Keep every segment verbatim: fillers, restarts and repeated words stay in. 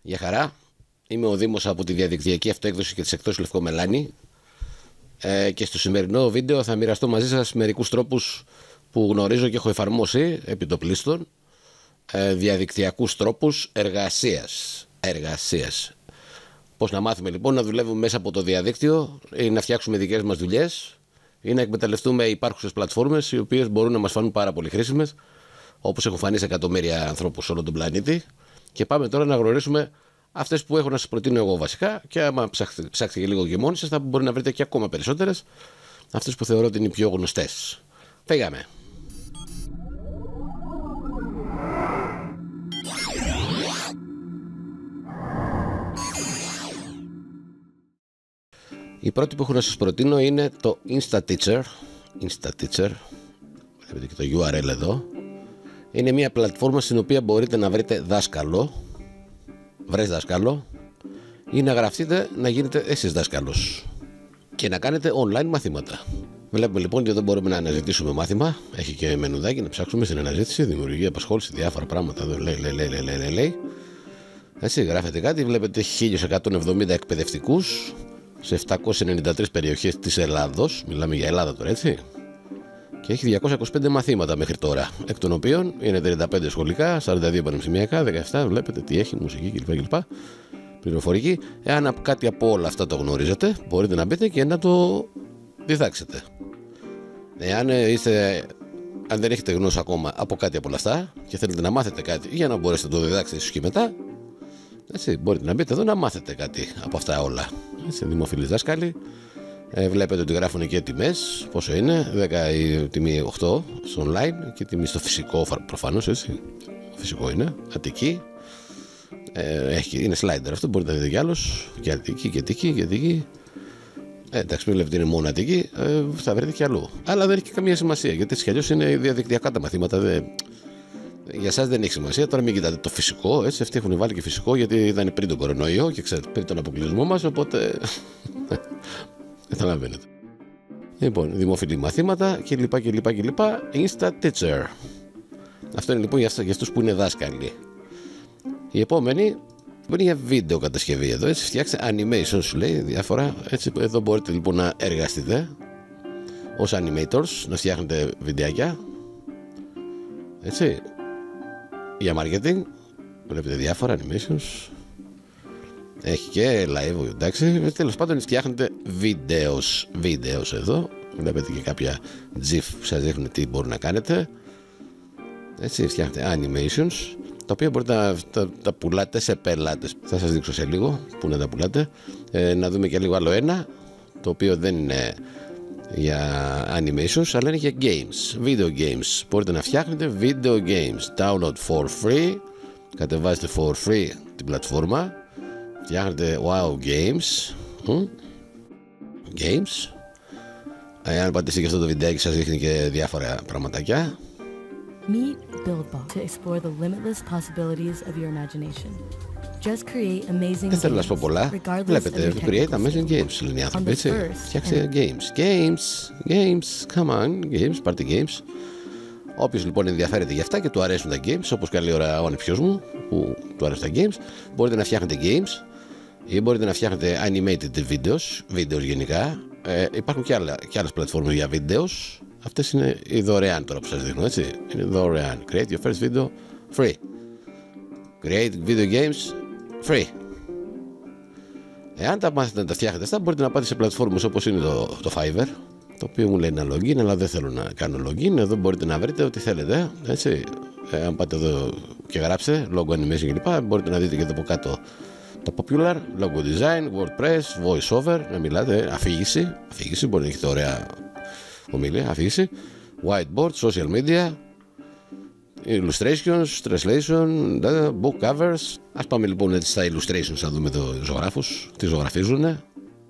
Γεια χαρά. Είμαι ο Δήμος από τη διαδικτυακή αυτοέκδοση και τις εκδόσεις Λευκό Μελάνι. Ε, και στο σημερινό βίντεο θα μοιραστώ μαζί σας μερικούς τρόπους που γνωρίζω και έχω εφαρμόσει επιτοπλίστων. Ε, διαδικτυακούς τρόπους εργασίας. Εργασίας. Πώς να μάθουμε λοιπόν να δουλεύουμε μέσα από το διαδίκτυο ή να φτιάξουμε δικές μας δουλειές ή να εκμεταλλευτούμε υπάρχουσες πλατφόρμες οι οποίες μπορούν να μας φανούν πάρα πολύ χρήσιμες, όπως έχουν φανεί σε εκατομμύρια ανθρώπους σε όλο τον πλανήτη. Και πάμε τώρα να γνωρίσουμε αυτές που έχω να σας προτείνω εγώ βασικά, και άμα ψάξετε, ψάξετε και λίγο και μόνοι σας, θα μπορεί να βρείτε και ακόμα περισσότερες, αυτές που θεωρώ ότι είναι οι πιο γνωστές. Φύγαμε! Η πρώτη που έχω να σας προτείνω είναι το InstaTeacher. InstaTeacher, βλέπετε και το γιου αρ ελ εδώ. Είναι μια πλατφόρμα στην οποία μπορείτε να βρείτε δάσκαλο, βρες δάσκαλο, ή να γραφτείτε να γίνετε εσείς δάσκαλος και να κάνετε online μαθήματα. Βλέπουμε λοιπόν ότι εδώ μπορούμε να αναζητήσουμε μάθημα. Έχει και μενουδάκι να ψάξουμε στην αναζήτηση, δημιουργία, απασχόληση, διάφορα πράγματα. Εδώ λέει, λέει, λέει, λέει, λέει, λέει. Έτσι, γράφετε κάτι, βλέπετε χίλια εκατόν εβδομήντα εκπαιδευτικούς σε επτακόσιες ενενήντα τρεις περιοχές της Ελλάδος. Μιλάμε για Ελλάδα τώρα, έτσι. Και έχει διακόσια είκοσι πέντε μαθήματα μέχρι τώρα, εκ των οποίων είναι τριάντα πέντε σχολικά, σαράντα δύο πανεπιστημιακά, δεκαεπτά βλέπετε τι έχει, μουσική κλπ. κλπ. Πληροφορική. Εάν κάτι από όλα αυτά το γνωρίζετε, μπορείτε να μπείτε και να το διδάξετε. Εάν είστε, αν δεν έχετε γνώση ακόμα από κάτι από όλα αυτά και θέλετε να μάθετε κάτι για να μπορέσετε να το διδάξετε ίσως και μετά, έτσι, μπορείτε να μπείτε εδώ να μάθετε κάτι από αυτά όλα. Έτσι, δημοφιλείς δάσκαλοι. Ε, βλέπετε ότι γράφουν και τιμές, πόσο είναι, δέκα η τιμή οκτώ στο online και τιμή στο φυσικό προφανώς, έτσι, φυσικό είναι, Αττική, ε, έχει, είναι slider αυτό, μπορείτε να δείτε κι άλλος, και Αττική και Αττική και Αττική, ε, εντάξει μην βλέπετε είναι μόνο Αττική, ε, θα βρείτε κι αλλού, αλλά δεν έχει και καμία σημασία, γιατί έτσι κι αλλιώς είναι διαδικτυακά τα μαθήματα, δε, για εσάς δεν έχει σημασία, τώρα μην κοιτάτε το φυσικό, έτσι, αυτοί έχουν βάλει και φυσικό γιατί ήταν πριν τον κορονοϊό και ξέρετε πριν τον αποκλεισμό μας, οπότε... Καταλαβαίνετε. Λοιπόν, δημοφιλή μαθήματα κλπ. κλπ. κλπ. InstaTeacher. Αυτό είναι λοιπόν για αυτούς που είναι δάσκαλοι. Η επόμενη είναι για βίντεο κατασκευή εδώ. Έτσι, φτιάξτε animation, σου λέει διάφορα. Έτσι, εδώ μπορείτε λοιπόν να εργαστείτε ως animators, να φτιάχνετε βιντεάκια. Έτσι. Για marketing. Βλέπετε διάφορα animations. Έχει και live, εντάξει. Τέλος πάντων φτιάχνετε βίντεο. Βίντεο εδώ. Βλέπετε και κάποια GIF που σας δείχνουν τι μπορούν να κάνετε. Έτσι, φτιάχνετε animations, τα οποία μπορείτε να τα, τα πουλάτε σε πελάτες. Θα σας δείξω σε λίγο που να τα πουλάτε. Ε, να δούμε και λίγο άλλο ένα, το οποίο δεν είναι για animations, αλλά είναι για games. Video games. Μπορείτε να φτιάχνετε video games. Download for free. Κατεβάζετε for free την πλατφόρμα. Φτιάχνετε wow games. Mm. Games. Αν πατήσετε και αυτό το βιντεάκι σας δείχνει και διάφορα πραγματάκια. Meet BuildBox to explore the limitless possibilities of your imagination. Just create amazing Δεν θέλω να σας πω πολλά. Βλέπετε, create amazing games λένε οι άνθρωποι, έτσι. Φτιάξτε games. Games. Games. Come on. Games. Πάρτε games. Όποιος λοιπόν ενδιαφέρεται για αυτά και του αρέσουν τα games, όπως καλή ώρα ο ανιψιός μου που του αρέσουν τα games, μπορείτε να φτιάχνετε games ή μπορείτε να φτιάχνετε animated videos, videos γενικά. Ε, υπάρχουν και, άλλα, και άλλες πλατφόρμες για videos. Αυτές είναι οι δωρεάν τώρα που σας δείχνω, έτσι. Είναι δωρεάν. Create your first video free. Create video games free. Εάν τα μάθετε να τα φτιάχνετε αυτά, μπορείτε να πάτε σε πλατφόρμες όπως είναι το, το Fiverr, το οποίο μου λέει ένα login, αλλά δεν θέλω να κάνω login. Εδώ μπορείτε να βρείτε ό,τι θέλετε, έτσι. Ε, αν πάτε εδώ και γράψετε logo animation κλπ, μπορείτε να δείτε και εδώ από κάτω τα popular, logo design, WordPress, voice over, να μιλάτε, αφήγηση, αφήγηση, μπορείτε να έχετε ωραία ομιλία, αφήγηση, whiteboard, social media, illustrations, translation, book covers. Ας πάμε λοιπόν έτσι στα illustrations να δούμε εδώ τους ζωγράφους, τι ζωγραφίζουνε.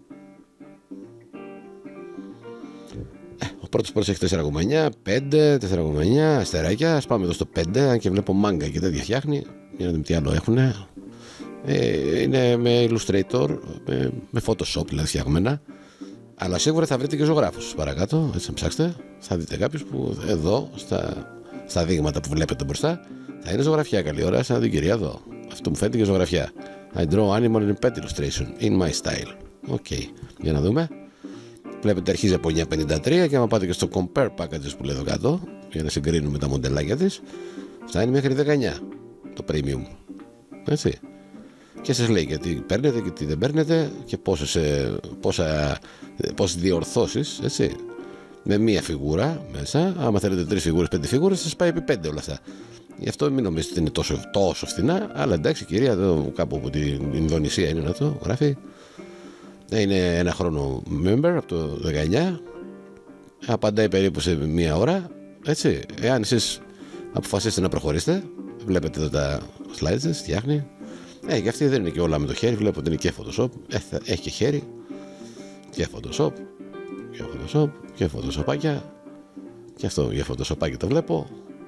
Ο πρώτος πρώτος έχει τέσσερα κόμμα εννιά, πέντε, τέσσερα κόμμα εννιά, αστεράκια. Ας πάμε εδώ στο πέντε, αν και βλέπω μάγκα και τέτοια φτιάχνει. Για να δούμε τι άλλο έχουνε. Ε, είναι με Illustrator, με, με Photoshop δηλαδή φτιαγμένα. Αλλά σίγουρα θα βρείτε και ζωγράφους παρακάτω, έτσι να ψάξετε. Θα δείτε κάποιους που εδώ, στα, στα δείγματα που βλέπετε μπροστά, θα είναι ζωγραφιά. Καλή ώρα, σαν την κυρία εδώ. Αυτό μου φαίνεται και ζωγραφιά. I draw animal and pet illustration in my style. Οκ, okay. Για να δούμε. Βλέπετε αρχίζει από εννιακόσια πενήντα τρία και άμα πάτε και στο compare packages που λέει εδώ κάτω, για να συγκρίνουμε τα μοντελάκια της, φτάνει μέχρι δεκαεννιά το premium. Έτσι. Και σας λέει και τι παίρνετε και τι δεν παίρνετε και πόσες, πόσα, πόσες διορθώσεις, έτσι. Με μία φιγούρα μέσα. Άμα θέλετε τρεις φιγούρες, πέντε φιγούρες, σας πάει επί πέντε όλα αυτά. Γι' αυτό μην νομίζετε ότι είναι τόσο, τόσο φθηνά. Αλλά εντάξει, κυρία, εδώ κάπου από την Ινδονησία είναι να το γράφει. Είναι ένα χρόνο member από το δεκαεννιά. Απαντάει περίπου σε μία ώρα. Έτσι. Εάν εσείς αποφασίσετε να προχωρήσετε, βλέπετε εδώ τα slides, φτιάχνει. Ε, και αυτή δεν είναι και όλα με το χέρι. Βλέπω ότι είναι και Photoshop. Έχει και χέρι. Και Photoshop. Και Photoshop. Και Photoshopάκια. Και αυτό για Photoshopάκια το βλέπω.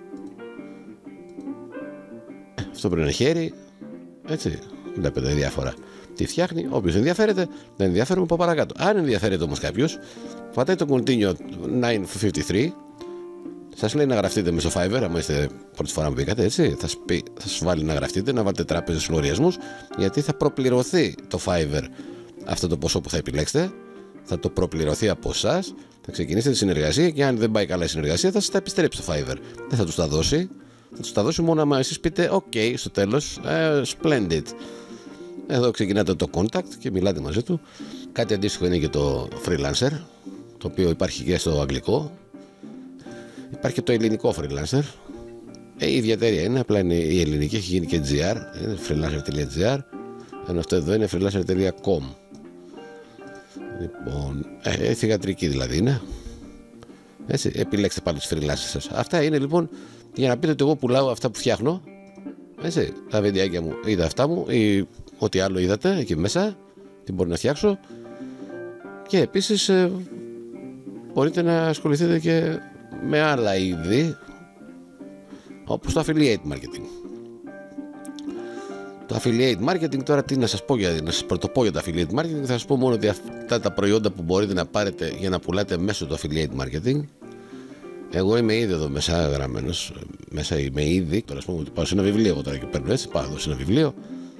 Αυτό πρέπει να είναι χέρι. Έτσι. Βλέπετε διάφορα. Τι φτιάχνει. Όποιος ενδιαφέρεται, δεν ενδιαφέρουμε από παρακάτω. Αν ενδιαφέρεται όμως κάποιος, πατάει το Continue εννιακόσια πενήντα τρία. Σας λέει να γραφτείτε μέσω Fiverr, άμα είστε πρώτη φορά που μπήκατε, έτσι. Θα σας, πει, θα σας βάλει να γραφτείτε, να βάλετε τράπεζες λογαριασμούς, γιατί θα προπληρωθεί το Fiverr αυτό το ποσό που θα επιλέξετε. Θα το προπληρωθεί από εσάς, θα ξεκινήσετε τη συνεργασία και αν δεν πάει καλά η συνεργασία, θα σας τα επιστρέψει το Fiverr. Δεν θα τους τα δώσει. Θα τους τα δώσει μόνο άμα εσείς πείτε OK στο τέλος. Uh, splendid. Εδώ ξεκινάτε το contact και μιλάτε μαζί του. Κάτι αντίστοιχο είναι και το freelancer, το οποίο υπάρχει και στο αγγλικό. Υπάρχει και το ελληνικό freelancer. Ε, η ίδια εταιρεία είναι, απλά είναι η ελληνική, έχει γίνει και τζι αρ, είναι freelancer τελεία τζι αρ, ενώ αυτό εδώ είναι freelancer τελεία κομ. Λοιπόν, ε, θυγατρική δηλαδή είναι. Έτσι, επιλέξτε πάλι τους freelancers σας. Αυτά είναι λοιπόν για να πείτε ότι εγώ πουλάω αυτά που φτιάχνω. Έτσι, τα βιντεάκια μου ή τα αυτά μου ή ό,τι άλλο είδατε εκεί μέσα, τι μπορεί να φτιάξω. Και επίσης ε, μπορείτε να ασχοληθείτε και με άλλα είδη, όπως το affiliate marketing. Το affiliate marketing, τώρα τι να σας πω, για, να σας πρωτοπώ για το affiliate marketing, θα σας πω μόνο ότι αυτά τα προϊόντα που μπορείτε να πάρετε για να πουλάτε μέσω του affiliate marketing. Εγώ είμαι ήδη εδώ μέσα γραμμένος, μέσα είμαι ήδη, τώρα ας πούμε ότι πάω σε ένα βιβλίο, εγώ τώρα και παίρνω έτσι, πάω εδώ σε ένα βιβλίο,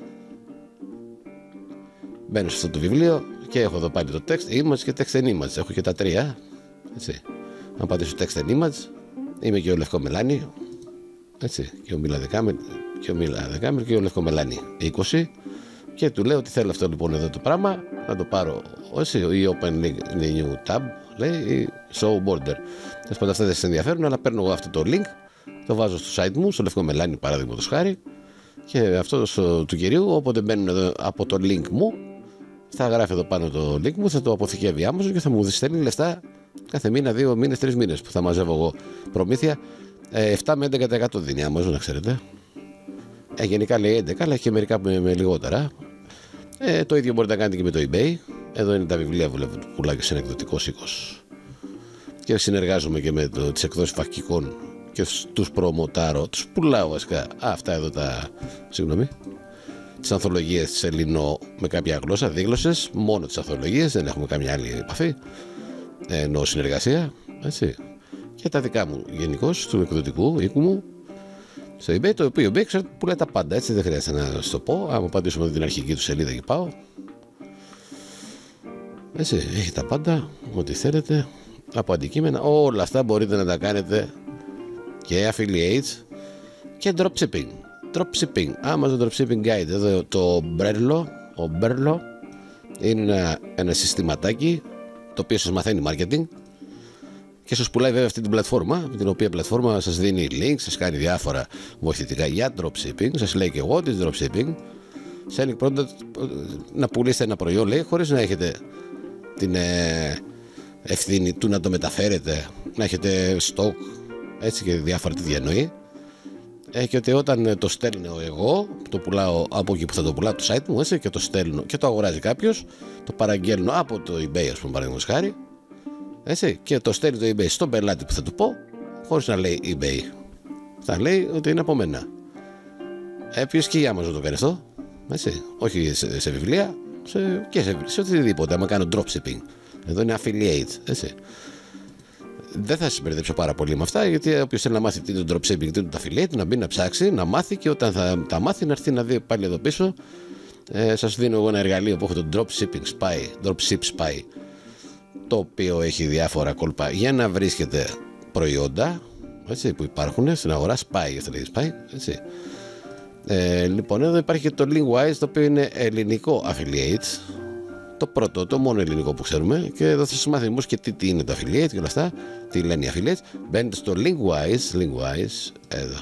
μπαίνω σε αυτό το βιβλίο και έχω εδώ πάλι το text image και text and image, έχω και τα τρία, έτσι. Αν πατήσω text and image, είμαι και ο Λευκό Μελάνι, έτσι, και ο Μίλα Δεκάμερ και ο Μίλα Δεκάμερ και ο Λευκό Μελάνι είκοσι, και του λέω ότι θέλω αυτό λοιπόν εδώ το πράγμα, να το πάρω, έτσι, ή open link in the new tab, λέει, ή show border. Τέλος πάντων, αυτά δεν σας ενδιαφέρουν, αλλά παίρνω εγώ αυτό το link, το βάζω στο site μου, στο Λευκό Μελάνι παραδείγματος χάρη, και αυτό στο, του κυρίου, όποτε μπαίνουν εδώ από το link μου, θα γράφει εδώ πάνω το link μου, θα το αποθηκεύει Amazon και θα μου στέλνει λεφτά κάθε μήνα, δύο μήνες, τρεις μήνες που θα μαζεύω εγώ προμήθεια. ε, επτά με έντεκα τοις εκατό δίνει Amazon, να ξέρετε. Ε, γενικά λέει έντεκα, αλλά έχει και μερικά με, με λιγότερα. Ε, το ίδιο μπορείτε να κάνετε και με το eBay. Εδώ είναι τα βιβλία που πουλάω και σε ένα εκδοτικό οίκος. Και συνεργάζομαι και με το, τις εκδόσεις φακικών και τους προμοτάρω. Τους πουλάω βασικά. Α, αυτά εδώ τα. Συγγνώμη. Τις ανθολογίες της Ελληνό με κάποια γλώσσα, δίγλωσσες. Μόνο τις ανθολογίες, δεν έχουμε καμιά άλλη επαφή. Ε, εννοώ συνεργασία. Έτσι. Και τα δικά μου γενικώς του εκδοτικού οίκου μου. Στο eBay, το οποίο eBay ξέρετε πουλάει τα πάντα, έτσι δεν χρειάζεται να σας το πω. Άμα πατήσουμε την αρχική του σελίδα και πάω. Έτσι, έχει τα πάντα, ό,τι θέλετε, από αντικείμενα, όλα αυτά μπορείτε να τα κάνετε και affiliates και dropshipping. Dropshipping, Amazon Dropshipping Guide, εδώ το Berlo, ο Berlo είναι ένα, ένα συστηματάκι το οποίο σας μαθαίνει marketing και σας πουλάει βέβαια αυτή την πλατφόρμα, με την οποία πλατφόρμα σας δίνει links, σας κάνει διάφορα βοηθητικά για dropshipping, σας λέει και what is dropshipping, selling product, να πουλήσετε ένα προϊόν, λέει, χωρίς να έχετε την ε, ευθύνη του να το μεταφέρετε, να έχετε stock, έτσι, και διάφορα τι διανοεί. Ε, και ότι όταν το στέλνω εγώ, το πουλάω από εκεί που θα το πουλάω το site μου, έτσι, και το στέλνω και το αγοράζει κάποιος, το παραγγέλνω από το eBay, ας πούμε, παραδείγματος χάρη, έτσι, και το στέλνει το eBay στον πελάτη που θα του πω, χωρίς να λέει eBay. Θα λέει ότι είναι από μένα. Ε, ποιος και η Amazon το κάνει αυτό, έτσι, όχι σε, σε βιβλία, σε, και σε, σε οτιδήποτε, άμα κάνω dropshipping. Εδώ είναι affiliate, έτσι. Δεν θα σας μπερδέψω πάρα πολύ με αυτά, γιατί όποιος θέλει να μάθει τι είναι το dropshipping, τι είναι το affiliate, να μπει να ψάξει, να μάθει, και όταν θα τα μάθει να έρθει να δει πάλι εδώ πίσω Ε, σας δίνω εγώ ένα εργαλείο που έχω το Dropshipping Spy, Dropship Spy, το οποίο έχει διάφορα κόλπα για να βρίσκετε προϊόντα, έτσι, που υπάρχουν στην αγορά. Spy, αυτό λέει Spy, έτσι. Ε, λοιπόν, εδώ υπάρχει και το Linkwise, το οποίο είναι ελληνικό affiliate. Το πρώτο, το μόνο ελληνικό που ξέρουμε. Και εδώ θα σας μάθει όμως και τι, τι είναι το affiliate και όλα αυτά. Τι λένε οι affiliates. Μπαίνετε στο Linkwise, Linkwise, εδώ.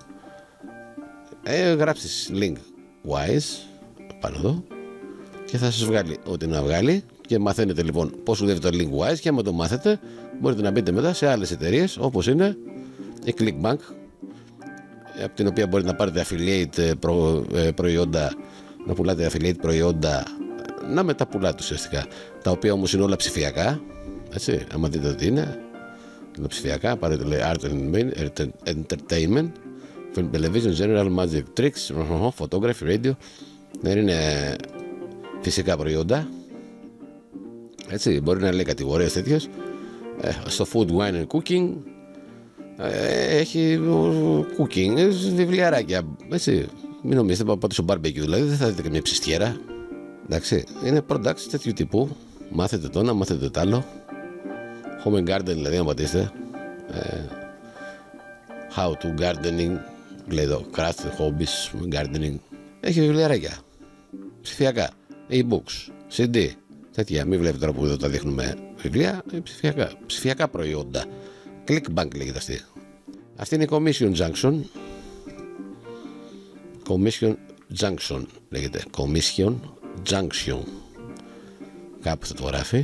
Ε, γράψεις Linkwise πάνω εδώ και θα σας βγάλει ό,τι να βγάλει. Και μαθαίνετε λοιπόν πώς δουλεύει το Linkwise. Και άμα το μάθετε, μπορείτε να μπείτε μετά σε άλλες εταιρείες όπως είναι η Clickbank, από την οποία μπορείτε να πάρετε affiliate προ, προϊόντα, να πουλάτε affiliate προϊόντα, να μεταπουλάτε ουσιαστικά, τα οποία όμως είναι όλα ψηφιακά, έτσι, άμα δείτε τι είναι, είναι ψηφιακά, πάρετε λέει Art and Entertainment, Film Television, General Magic Tricks, Photography, Radio, δεν είναι φυσικά προϊόντα, έτσι, μπορεί να λέει κατηγορίες τέτοιες, ε, στο Food, Wine and Cooking, έχει cooking, βιβλιαράκια, έτσι. Μην νομίζετε, πάτε στο barbecue, δηλαδή δεν θα δείτε καμία ψιστιέρα. Εντάξει, είναι products τέτοιου τύπου. Μάθετε το ένα, μάθετε το άλλο. Home and garden, δηλαδή, να πατήσετε. Ε, how to gardening, λέει εδώ, craft, hobbies, gardening. Έχει βιβλιαράκια. Ψηφιακά. E-books, σι ντι, τέτοια. Μην βλέπετε τώρα που εδώ τα δείχνουμε βιβλία. Ψηφιακά, ψηφιακά προϊόντα. Clickbank λέγεται αυτή. Αυτή είναι η Commission Junction. Commission Junction λέγεται. Commission Junction. Κάπου θα το γράφει.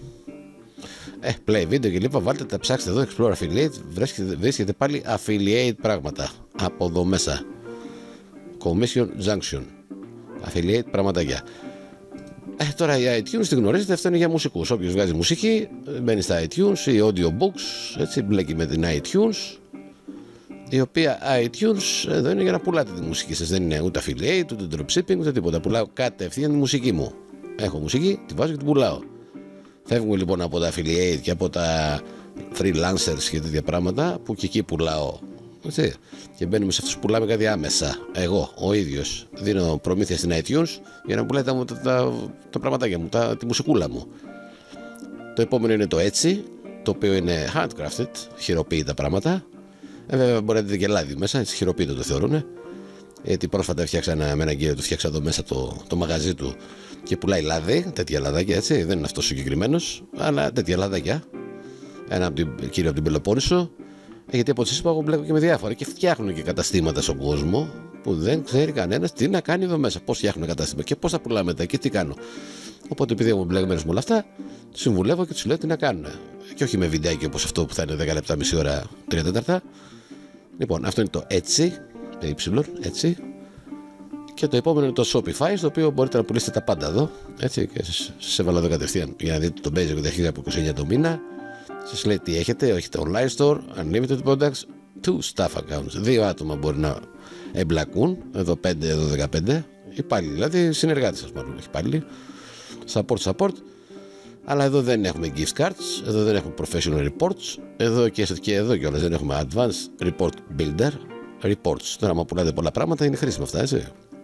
Ε, play video και λοιπά. Βάλτε τα, ψάξτε εδώ. Explore Affiliate. Βρίσκεται, βρίσκεται πάλι affiliate πράγματα. Από εδώ μέσα. Commission Junction. Affiliate πραγματάκια. Ε, τώρα η iTunes τη γνωρίζετε, αυτό είναι για μουσικούς. Όποιος βγάζει μουσική μπαίνει στα iTunes ή audiobooks, έτσι, μπλέκει με την iTunes, η οποία iTunes εδώ είναι για να πουλάτε τη μουσική σας. Δεν είναι ούτε affiliate, ούτε dropshipping, ούτε τίποτα. Πουλάω κατευθείαν τη μουσική μου. Έχω μουσική, τη βάζω και την πουλάω. Φεύγουμε λοιπόν από τα affiliate και από τα freelancers και τέτοια πράγματα που και εκεί πουλάω. Έτσι. Και μπαίνουμε σε αυτούς που πουλάμε κάτι άμεσα. Εγώ, ο ίδιος, δίνω προμήθεια στην iTunes για να πουλάει τα, τα, τα πραγματάκια μου, τα, τη μουσικούλα μου. Το επόμενο είναι το έτσι, το οποίο είναι handcrafted, χειροποίητα πράγματα. Ε, βέβαια μπορεί να δείτε και λάδι μέσα, έτσι, χειροποίητο το θεωρούν. Γιατί πρόσφατα φτιάξα ένα, με έναν κύριο, του φτιάξα εδώ μέσα το, το μαγαζί του και πουλάει λάδι, τέτοια λαδάκια, έτσι. Δεν είναι αυτός συγκεκριμένος, αλλά τέτοια λαδάκια. Ένα από την, κύριο από την Πελοπόννησο. Γιατί από τις είπα, εγώ μπλέκω και με διάφορα και φτιάχνουν και καταστήματα στον κόσμο που δεν ξέρει κανένας τι να κάνει εδώ μέσα. Πώς φτιάχνουν κατάστημα και πώς θα πουλάμε μετά και τι κάνω. Οπότε, επειδή είμαι μπλεγμένος με όλα αυτά, τους συμβουλεύω και τους λέω τι να κάνουν. Και όχι με βιντεάκι όπως αυτό που θα είναι δέκα λεπτά, μισή ώρα, τρία τέταρτα. Λοιπόν, αυτό είναι το έτσι, Y, έτσι. Και το επόμενο είναι το Shopify, στο οποίο μπορείτε να πουλήσετε τα πάντα εδώ. Έτσι, και σας έβαλα εδώ κατευθείαν για να δείτε το basic που έχει από είκοσι εννέα το μήνα. Σας λέει τι έχετε, έχετε online store, unlimited products, two staff accounts. Δύο άτομα μπορεί να εμπλακούν, εδώ πέντε, εδώ δεκαπέντε. Υπάλληλοι, δηλαδή συνεργάτες σας μάλλον, όχι πάλι. Support, support. Αλλά εδώ δεν έχουμε gift cards, εδώ δεν έχουμε professional reports, εδώ και, και εδώ κιόλας δεν έχουμε advanced report builder reports. Τώρα, άμα πουλάτε πολλά πράγματα, είναι χρήσιμα αυτά, έτσι.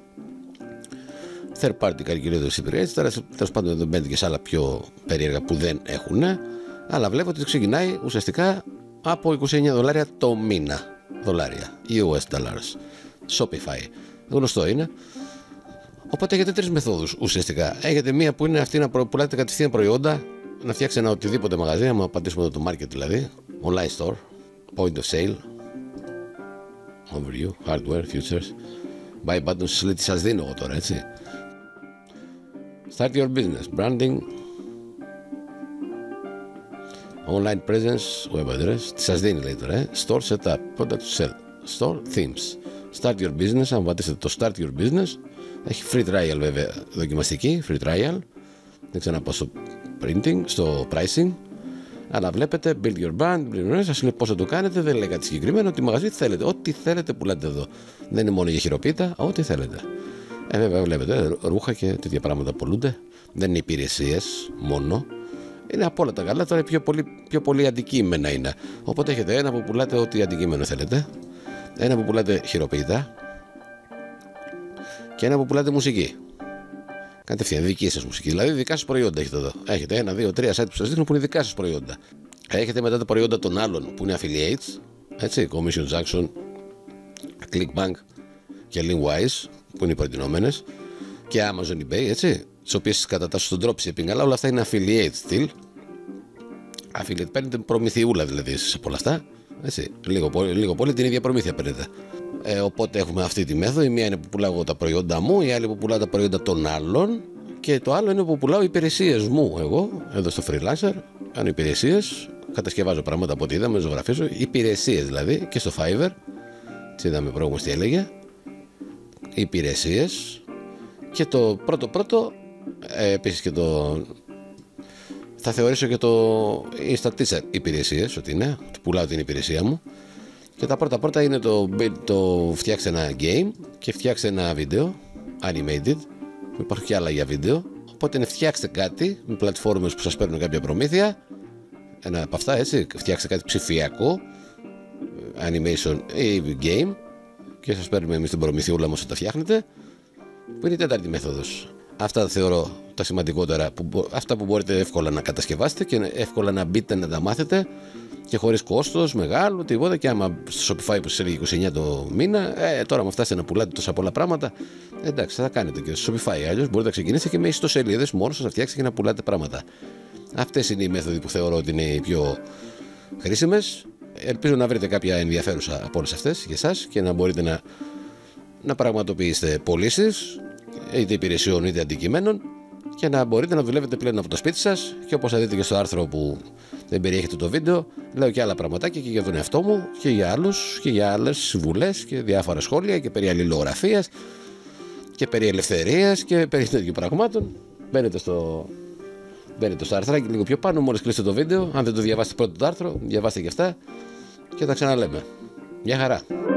Third party calculator experience, τώρα τέλος πάντων εδώ μπαίνετε και σε άλλα πιο περίεργα που δεν έχουν. Αλλά βλέπω ότι ξεκινάει ουσιαστικά από είκοσι εννέα δολάρια το μήνα. Δολάρια, γιου ες dollars. Shopify. Γνωστό είναι. Οπότε έχετε τρεις μεθόδους ουσιαστικά. Έχετε μία που είναι αυτή να πουλάτε κατευθείαν προϊόντα, να φτιάξετε ένα οτιδήποτε μαγαζί, να απαντήσουμε εδώ το market δηλαδή. Online store, point of sale, overview, hardware, futures, buy buttons. Σας λέει τι σας δίνω εγώ τώρα, έτσι. Start your business, branding, online presence, web address, τι σας δίνει λέει τώρα, ε? Store setup, product to sell, store themes, start your business, αν πατήσετε το start your business, έχει free trial βέβαια, δοκιμαστική, free trial, δεν ξαναπάω στο printing, στο pricing, αλλά βλέπετε, build your brand, build your brand, σας λέει πώς θα το κάνετε, δεν λέει κάτι συγκεκριμένο, ότι μαγαζί θέλετε, ό,τι θέλετε πουλάτε εδώ, δεν είναι μόνο για χειροποίητα, ό,τι θέλετε. Ε, βέβαια βλέπετε, ρούχα και τέτοια πράγματα πουλούνται, δεν είναι υπηρεσίες μόνο. Είναι από όλα τα καλά, τώρα πιο πολύ, πιο πολύ αντικείμενα είναι. Οπότε έχετε ένα που πουλάτε ό,τι αντικείμενο θέλετε, ένα που πουλάτε χειροποίητα και ένα που πουλάτε μουσική. Κατευθείαν δική σας μουσική. Δηλαδή δικά σας προϊόντα έχετε εδώ. Έχετε ένα, δύο, τρία site που σας δείχνουν που είναι δικά σας προϊόντα. Έχετε μετά τα προϊόντα των άλλων που είναι affiliates. Έτσι, Commission Jackson, Clickbank και Leanwise που είναι οι προτινόμενες. Και Amazon eBay, έτσι. Τις οποίες κατατάσσουν στον dropshipping. Αλλά όλα αυτά είναι affiliate still. Affiliate παίρνετε προμηθειούλα δηλαδή εσείς από όλα αυτά. Έτσι, λίγο, λίγο πολύ την ίδια προμήθεια παίρνετε. Ε, οπότε έχουμε αυτή τη μέθοδο. Η μία είναι που πουλάω τα προϊόντα μου, η άλλη που πουλάω τα προϊόντα των άλλων. Και το άλλο είναι που πουλάω υπηρεσίες μου. Εγώ, εδώ στο freelancer, κάνω υπηρεσίες. Κατασκευάζω πράγματα από ό,τι είδαμε, ζωγραφίζω. Υπηρεσίες δηλαδή και στο Fiverr. Τι είδαμε προηγούμενος τι έλεγε. Υπηρεσίες. Και το πρώτο πρώτο, ε, επίσης και το. Θα θεωρήσω και το Insta υπηρεσίες ότι είναι. Πουλάω την υπηρεσία μου. Και τα πρώτα πρώτα είναι το, το φτιάξε ένα game και φτιάξε ένα βίντεο animated. Υπάρχουν και άλλα για βίντεο. Οπότε είναι φτιάξτε κάτι με πλατφόρμες που σας παίρνουν κάποια προμήθεια. Ένα από αυτά έτσι. Φτιάξτε κάτι ψηφιακό animation ή game και σας παίρνουμε εμείς την προμηθειούλα μας όταν τα φτιάχνετε. Που είναι η τέταρτη μέθοδος. Αυτά θεωρώ τα σημαντικότερα. Που, αυτά που μπορείτε εύκολα να κατασκευάσετε και εύκολα να μπείτε να τα μάθετε. Και χωρίς κόστος μεγάλο, τίποτα. Και άμα στο Shopify που σας έλεγε είκοσι εννιά το μήνα, ε, τώρα με φτάσετε να πουλάτε τόσα πολλά πράγματα, ε, εντάξει, θα τα κάνετε και στο Shopify. Αλλιώς μπορείτε να ξεκινήσετε και με ιστοσελίδες μόνο σας να φτιάξετε και να πουλάτε πράγματα. Αυτές είναι οι μέθοδοι που θεωρώ ότι είναι οι πιο χρήσιμες. Ελπίζω να βρείτε κάποια ενδιαφέρουσα από όλες αυτές για εσάς και να μπορείτε να, να πραγματοποιήσετε πωλήσεις, είτε υπηρεσιών είτε αντικειμένων. Και να μπορείτε να δουλεύετε πλέον από το σπίτι σας. Και όπως θα δείτε και στο άρθρο που δεν περιέχεται το βίντεο, λέω και άλλα πραγματάκια και για τον εαυτό μου και για άλλους και για άλλες συμβουλές και διάφορα σχόλια και περί αλληλογραφίας και περί ελευθερίας και περί τέτοιων πραγμάτων. Μπαίνετε στο, μπαίνετε στο αρθράκι λίγο πιο πάνω, μόλις κλείσετε το βίντεο. Αν δεν το διαβάσετε πρώτο το άρθρο, διαβάστε και αυτά και τα ξαναλέμε. Γεια χαρά!